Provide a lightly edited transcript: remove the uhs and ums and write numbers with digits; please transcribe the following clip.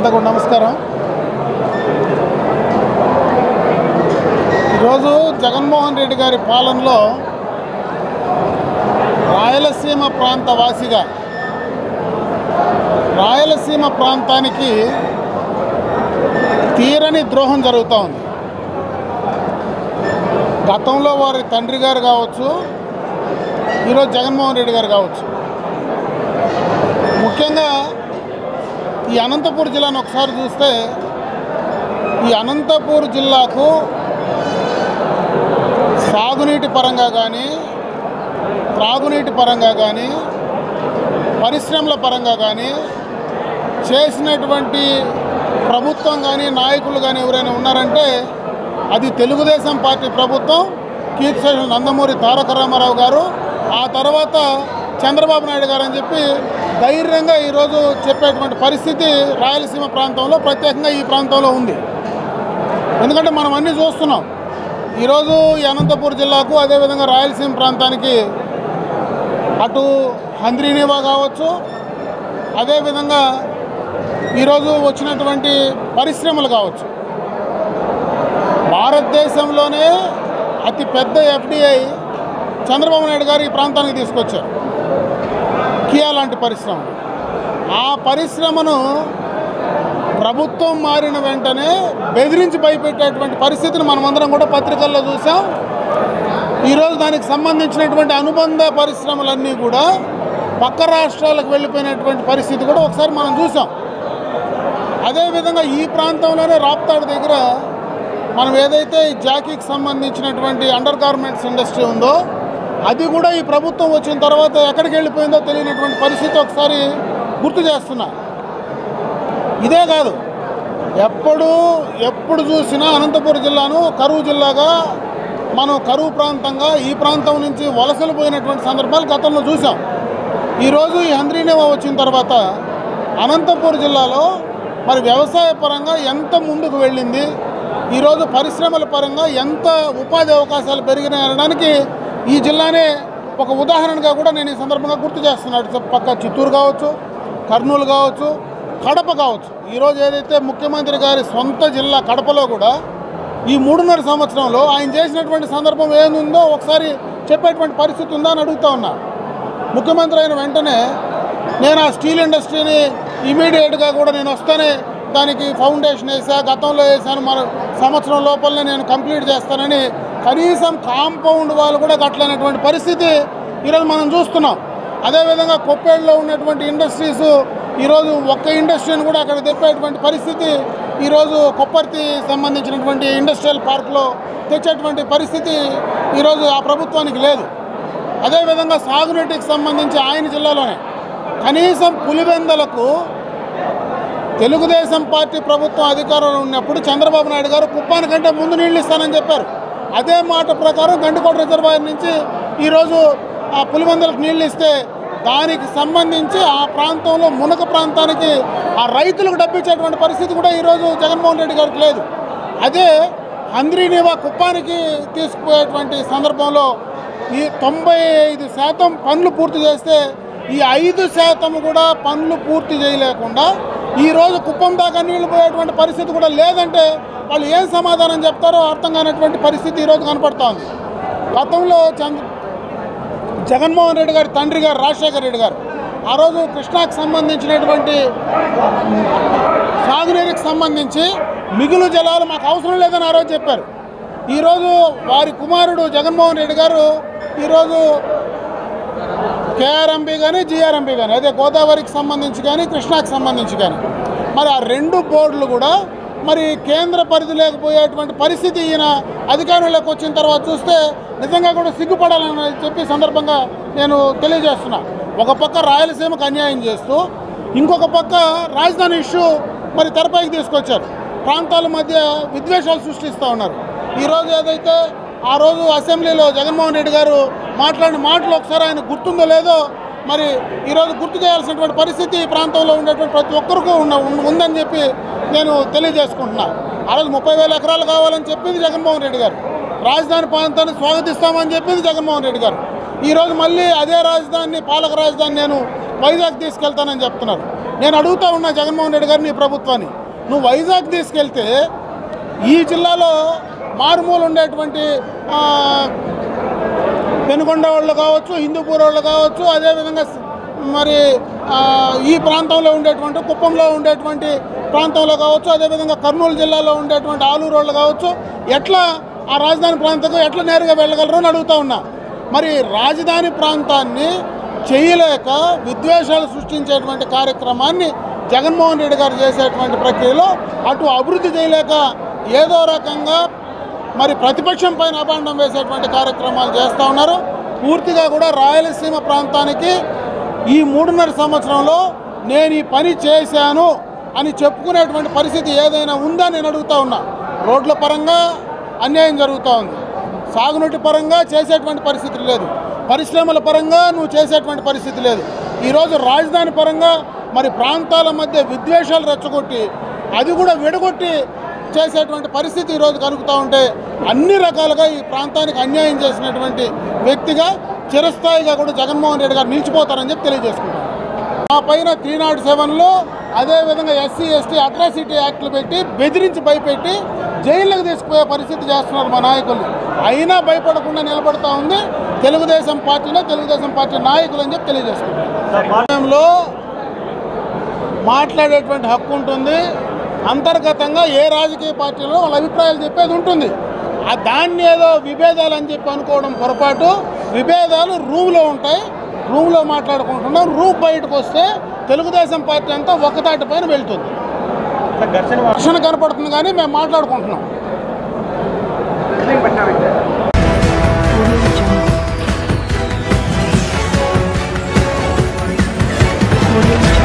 నమస్కారం. ఈరోజు జగన్మోహన్ రెడ్డి గారి పాలనలో రాయలసీమ ప్రాంత వాసిగా రాయలసీమ ప్రాంతానికి తీరని ద్రోహం జరుగుతూ ఉంది. గతంలో వారి తండ్రి గారు కావచ్చు, ఈరోజు జగన్మోహన్ రెడ్డి గారు కావచ్చు. ముఖ్యంగా ఈ అనంతపూర్ జిల్లాను ఒకసారి చూస్తే ఈ అనంతపూర్ జిల్లాకు సాగునీటి పరంగా కానీ, త్రాగునీటి పరంగా కానీ, పరిశ్రమల పరంగా కానీ చేసినటువంటి ప్రభుత్వం కానీ, నాయకులు కానీ ఎవరైనా ఉన్నారంటే అది తెలుగుదేశం పార్టీ ప్రభుత్వం, కీర్తిశేషులు నందమూరి తారక రామారావు గారు, ఆ తర్వాత చంద్రబాబు నాయుడు గారు అని చెప్పి ధైర్యంగా ఈరోజు చెప్పేటువంటి పరిస్థితి రాయలసీమ ప్రాంతంలో, ప్రత్యేకంగా ఈ ప్రాంతంలో ఉంది. ఎందుకంటే మనం అన్నీ చూస్తున్నాం. ఈరోజు ఈ అనంతపూర్ జిల్లాకు, అదేవిధంగా రాయలసీమ ప్రాంతానికి అటు హంద్రీనీవా కావచ్చు, అదేవిధంగా ఈరోజు వచ్చినటువంటి పరిశ్రమలు కావచ్చు. భారతదేశంలోనే అతి పెద్ద ఎఫ్డిఐ చంద్రబాబు నాయుడు గారు ఈ ప్రాంతానికి తీసుకొచ్చారు, కియా లాంటి పరిశ్రమ. ఆ పరిశ్రమను ప్రభుత్వం మారిన వెంటనే బెదిరించి భయపెట్టేటువంటి పరిస్థితిని మనమందరం కూడా పత్రికల్లో చూసాం. ఈరోజు దానికి సంబంధించినటువంటి అనుబంధ పరిశ్రమలన్నీ కూడా పక్క రాష్ట్రాలకు వెళ్ళిపోయినటువంటి పరిస్థితి కూడా ఒకసారి మనం చూసాం. అదేవిధంగా ఈ ప్రాంతంలోనే రాప్తాడు దగ్గర మనం ఏదైతే ఈ జాకీకి సంబంధించినటువంటి అండర్ గార్మెంట్స్ ఇండస్ట్రీ ఉందో అది కూడా ఈ ప్రభుత్వం వచ్చిన తర్వాత ఎక్కడికి వెళ్ళిపోయిందో తెలియనటువంటి పరిస్థితి ఒకసారి గుర్తు చేస్తున్నా. ఇదే కాదు, ఎప్పుడు చూసినా అనంతపురం జిల్లాను కరువు జిల్లాగా, మనం కరువు ప్రాంతంగా ఈ ప్రాంతం నుంచి వలసలు పోయినటువంటి సందర్భాలు గతంలో చూసాం. ఈరోజు ఈ హంద్రీనీవా వచ్చిన తర్వాత అనంతపురం జిల్లాలో మరి వ్యవసాయ పరంగా ఎంత ముందుకు వెళ్ళింది, ఈరోజు పరిశ్రమల పరంగా ఎంత ఉపాధి అవకాశాలు పెరిగినాయి అనడానికి ఈ జిల్లానే ఒక ఉదాహరణగా కూడా నేను ఈ సందర్భంగా గుర్తు చేస్తున్నాను. పక్క చిత్తూరు కావచ్చు, కర్నూలు కావచ్చు, కడప కావచ్చు. ఈరోజు ఏదైతే ముఖ్యమంత్రి గారి సొంత జిల్లా కడపలో కూడా ఈ 3.5 సంవత్సరంలో ఆయన చేసినటువంటి సందర్భం ఏముందో ఒకసారి చెప్పేటువంటి పరిస్థితి ఉందా అని అడుగుతా ఉన్నా. ముఖ్యమంత్రి అయిన వెంటనే నేను ఆ స్టీల్ ఇండస్ట్రీని ఇమీడియట్గా కూడా నేను వస్తానే దానికి ఫౌండేషన్ వేసా, గతంలో వేసాను, మన సంవత్సరం లోపలనే నేను కంప్లీట్ చేస్తానని కనీసం కాంపౌండ్ వాళ్ళు కూడా కట్టలేనటువంటి పరిస్థితి ఈరోజు మనం చూస్తున్నాం. అదేవిధంగా కొప్పేడులో ఉన్నటువంటి ఇండస్ట్రీస్ ఈరోజు ఒక్క ఇండస్ట్రీని కూడా అక్కడ తెప్పేటువంటి పరిస్థితి ఈరోజు కొప్పర్తి సంబంధించినటువంటి ఇండస్ట్రియల్ పార్క్లో తెచ్చేటువంటి పరిస్థితి ఈరోజు ఆ ప్రభుత్వానికి లేదు. అదేవిధంగా సాగునీటికి సంబంధించి ఆయన జిల్లాలోనే కనీసం పులివెందలకు తెలుగుదేశం పార్టీ ప్రభుత్వం అధికారంలో ఉన్నప్పుడు చంద్రబాబు నాయుడు గారు కుప్పానికంటే ముందు నీళ్ళు ఇస్తానని చెప్పారు. అదే మాట ప్రకారం గండికోట రిజర్వాయర్ నుంచి ఈరోజు ఆ పులివెందులకు నీళ్ళు ఇస్తే దానికి సంబంధించి ఆ ప్రాంతంలో మునక ప్రాంతానికి ఆ రైతులకు డబ్బిచ్చేటువంటి పరిస్థితి కూడా ఈరోజు జగన్మోహన్ రెడ్డి గారికి లేదు. అదే హంద్రీనీవా కుప్పానికి తీసుకుపోయేటువంటి సందర్భంలో ఈ 95% పనులు పూర్తి చేస్తే ఈ 5% కూడా పనులు పూర్తి చేయలేకుండా ఈరోజు కుప్పం దాకా నీళ్లు పోయేటువంటి పరిస్థితి కూడా లేదంటే వాళ్ళు ఏం సమాధానం చెప్తారో అర్థం కానటువంటి పరిస్థితి ఈరోజు కనపడుతూ ఉంది. గతంలో జగన్మోహన్ రెడ్డి గారి తండ్రి గారు రాజశేఖర రెడ్డి గారు ఆ రోజు కృష్ణాకు సంబంధించినటువంటి సాగునీరుకి సంబంధించి మిగులు జలాలు మాకు అవసరం లేదని ఆ రోజు చెప్పారు. ఈరోజు వారి కుమారుడు జగన్మోహన్ రెడ్డి గారు ఈరోజు కేఆర్ఎంబీ కానీ, జీఆర్ఎంబీ కానీ, అదే గోదావరికి సంబంధించి కానీ, కృష్ణాకి సంబంధించి కానీ, మరి ఆ 2 బోర్డులు కూడా మరి కేంద్ర పరిధి లేకపోయేటువంటి పరిస్థితి ఈయన అధికారంలోకి వచ్చిన తర్వాత చూస్తే నిజంగా కూడా సిగ్గుపడాలని చెప్పి సందర్భంగా నేను తెలియజేస్తున్నా. ఒక పక్క రాయలసీమకు అన్యాయం చేస్తూ, ఇంకొక పక్క రాజధాని ఇష్యూ మరి తెరపైకి తీసుకొచ్చారు. ప్రాంతాల మధ్య విద్వేషాలు సృష్టిస్తూ ఉన్నారు. ఈరోజు ఏదైతే ఆ రోజు అసెంబ్లీలో జగన్మోహన్ రెడ్డి గారు మాట్లాడిన మాటలు ఒకసారి ఆయన గుర్తుందో లేదో మరి ఈరోజు గుర్తు చేయాల్సినటువంటి పరిస్థితి ఈ ప్రాంతంలో ఉండేటువంటి ప్రతి ఒక్కరికి ఉందని చెప్పి నేను తెలియజేసుకుంటున్నా. ఆ రోజు 30,000 ఎకరాలు కావాలని చెప్పింది జగన్మోహన్ రెడ్డి గారు. రాజధాని ప్రాంతాన్ని స్వాగతిస్తామని చెప్పింది జగన్మోహన్ రెడ్డి గారు. ఈరోజు మళ్ళీ అదే రాజధానిని, పాలక రాజధాని నేను వైజాగ్ తీసుకెళ్తానని చెప్తున్నారు. నేను అడుగుతా ఉన్నా జగన్మోహన్ రెడ్డి గారిని, ఈ ప్రభుత్వాన్ని, నువ్వు వైజాగ్ తీసుకెళ్తే ఈ జిల్లాలో మారుమూలు ఉండేటువంటి పెనుకొండ వాళ్ళు కావచ్చు, హిందూపూర్ వాళ్ళు కావచ్చు, అదేవిధంగా మరి ఈ ప్రాంతంలో ఉండేటువంటి కుప్పంలో ఉండేటువంటి ప్రాంతంలో కావచ్చు, అదేవిధంగా కర్నూలు జిల్లాలో ఉండేటువంటి ఆలూరు వాళ్ళు కావచ్చు, ఎట్లా ఆ రాజధాని ప్రాంతంలో ఎట్లా నేరుగా వెళ్ళగలరు అని అడుగుతా ఉన్నా. మరి రాజధాని ప్రాంతాన్ని చేయలేక విద్వేషాలు సృష్టించేటువంటి కార్యక్రమాన్ని జగన్మోహన్ రెడ్డి గారు చేసేటువంటి ప్రక్రియలో అటు అభివృద్ధి చేయలేక ఏదో రకంగా మరి ప్రతిపక్షం పైన అభాండం వేసేటువంటి కార్యక్రమాలు చేస్తూ ఉన్నారు. పూర్తిగా కూడా రాయలసీమ ప్రాంతానికి ఈ 3.5 సంవత్సరంలో నేను ఈ పని చేశాను అని చెప్పుకునేటువంటి పరిస్థితి ఏదైనా ఉందా నేను అడుగుతా ఉన్నా. రోడ్ల పరంగా అన్యాయం జరుగుతూ ఉంది, సాగునీటి పరంగా చేసేటువంటి పరిస్థితి లేదు, పరిశ్రమల పరంగా నువ్వు చేసేటువంటి పరిస్థితి లేదు. ఈరోజు రాజధాని పరంగా మరి ప్రాంతాల మధ్య విద్వేషాలు రెచ్చగొట్టి అది కూడా విడగొట్టి చేసేటువంటి పరిస్థితి ఈరోజు కలుగుతూ ఉంటే అన్ని రకాలుగా ఈ ప్రాంతానికి అన్యాయం చేసినటువంటి వ్యక్తిగా చిరస్థాయిగా కూడా జగన్మోహన్ రెడ్డి గారు నిలిచిపోతారని చెప్పి తెలియజేసుకుంటారు. ఆ పైన 307లో అదేవిధంగా SC ST అట్రాసిటీ యాక్ట్లు పెట్టి బెదిరించి భయపెట్టి జైళ్ళకు తీసుకుపోయే పరిస్థితి చేస్తున్నారు మా నాయకులు. అయినా భయపడకుండా నిలబడతా ఉంది తెలుగుదేశం పార్టీలో తెలుగుదేశం పార్టీ నాయకులు అని చెప్పి తెలియజేసుకుంటారు. సమయంలో మాట్లాడేటువంటి హక్కు ఉంటుంది. అంతర్గతంగా ఏ రాజకీయ పార్టీలో వాళ్ళ అభిప్రాయాలు చెప్పేది ఉంటుంది. దాన్ని ఏదో విభేదాలు అని చెప్పి అనుకోవడం పొరపాటు. విభేదాలు రూమ్లో ఉంటాయి, రూమ్లో మాట్లాడుకుంటున్నాం. రూమ్ బయటకు వస్తే తెలుగుదేశం పార్టీ అంతా ఒకతాటి పైన వెళ్తుంది. ఘర్షణ కనపడుతుంది కానీ మేము మాట్లాడుకుంటున్నాం.